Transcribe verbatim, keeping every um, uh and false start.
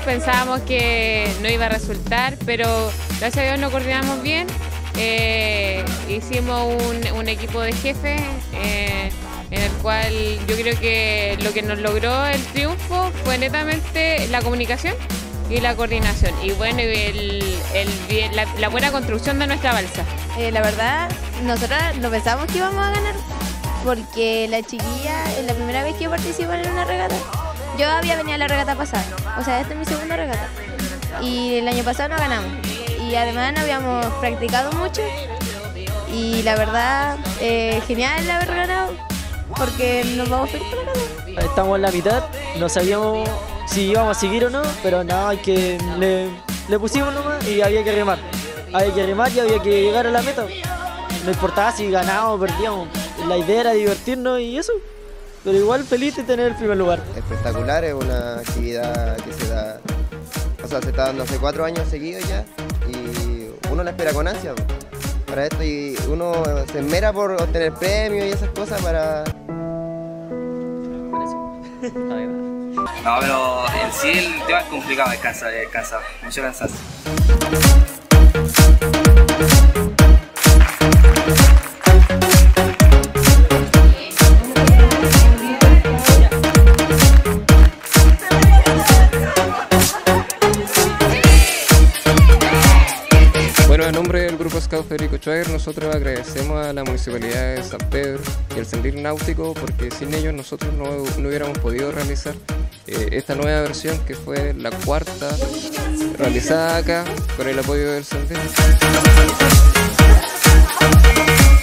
pensábamos que no iba a resultar, pero gracias a Dios nos coordinamos bien. Eh, hicimos un, un equipo de jefes eh, en el cual yo creo que lo que nos logró el triunfo fue netamente la comunicación y la coordinación y bueno, el, el, la, la buena construcción de nuestra balsa. Eh, la verdad, nosotras no pensábamos que íbamos a ganar porque la chiquilla es la primera vez que participan en una regata. Yo había venido a la regata pasada, o sea, esta es mi segunda regata y el año pasado no ganamos. Y además no habíamos practicado mucho y la verdad, eh, genial haber ganado porque nos vamos felices por la carrera. Estamos en la mitad, no sabíamos si íbamos a seguir o no, pero nada, hay que le, le pusimos nomás y había que remar. Había que remar y había que llegar a la meta. No importaba si ganábamos o perdíamos, la idea era divertirnos y eso. Pero igual feliz de tener el primer lugar. Espectacular, es una actividad que se da, o sea, se está dando hace cuatro años seguidos ya. Y uno la espera con ansia para esto y uno se esmera por obtener premios y esas cosas para... No, pero en sí el tema es complicado, es cansado, es cansado, mucho cansancio. Bueno, en nombre del Grupo Scout Federico Schwager, nosotros agradecemos a la Municipalidad de San Pedro y al Sendir Náutico porque sin ellos nosotros no, no hubiéramos podido realizar eh, esta nueva versión que fue la cuarta realizada acá con el apoyo del Sendir.